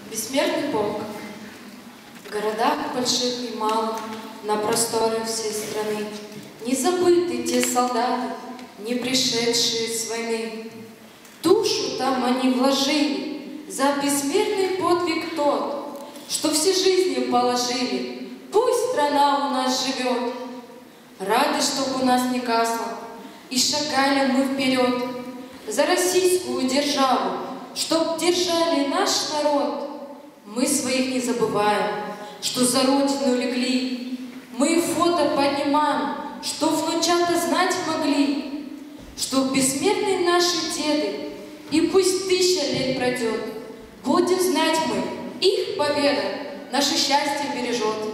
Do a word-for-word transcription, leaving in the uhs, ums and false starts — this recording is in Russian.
Бессмертный полк. В городах больших и малых, на просторах всей страны не забыты те солдаты, не пришедшие с войны. Душу там они вложили за бессмертный подвиг тот, что все жизни положили. Пусть страна у нас живет. Рады, чтоб у нас не гасло, и шагали мы вперед за российскую державу, чтоб держали наш народ. Мы своих не забываем, что за родину легли. Мы фото поднимаем, что внучата знать могли, что бессмертные наши деды, и пусть тысяча лет пройдет, будем знать мы, их победа наше счастье бережет.